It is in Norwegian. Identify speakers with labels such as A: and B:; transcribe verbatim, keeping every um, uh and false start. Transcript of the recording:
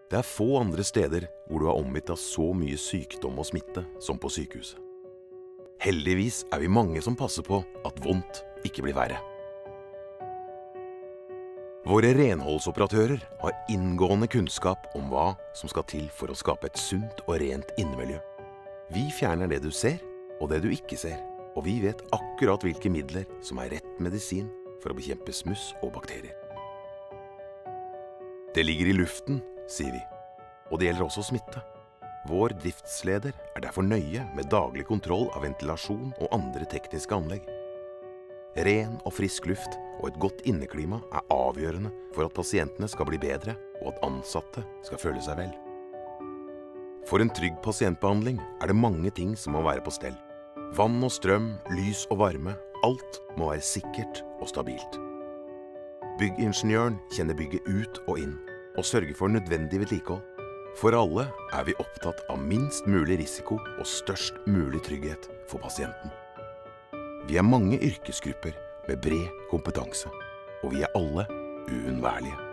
A: Det er få andre steder hvor du er omgitt av så mye sykdom og smitte som på sykehuset. Heldigvis er vi mange som passer på at vondt ikke blir verre. Våre renholdsoperatører har inngående kunnskap om hva som skal til for å skape et sunt og rent innemiljø. Vi fjerner det du ser og det du ikke ser, og vi vet akkurat hvilke midler som er rett medisin for å bekjempe smuss og bakterier. Det ligger i luften, sier vi, og det gjelder også smitte. Vår driftsleder er derfor nøye med daglig kontroll av ventilasjon og andre tekniske anlegg. Ren og frisk luft og et godt inneklima er avgjørende for at pasientene skal bli bedre og at ansatte skal føle seg vel. For en trygg pasientbehandling er det mange ting som må være på stell. Vann og strøm, lys og varme, alt må være sikkert og stabilt. Byggingeniøren kjenner bygget ut og inn og sørger for nødvendig vedlikehold. For alle er vi opptatt av minst mulig risiko og størst mulig trygghet for pasienten. Vi er mange yrkesgrupper med bred kompetanse, og vi er alle uunnværlige.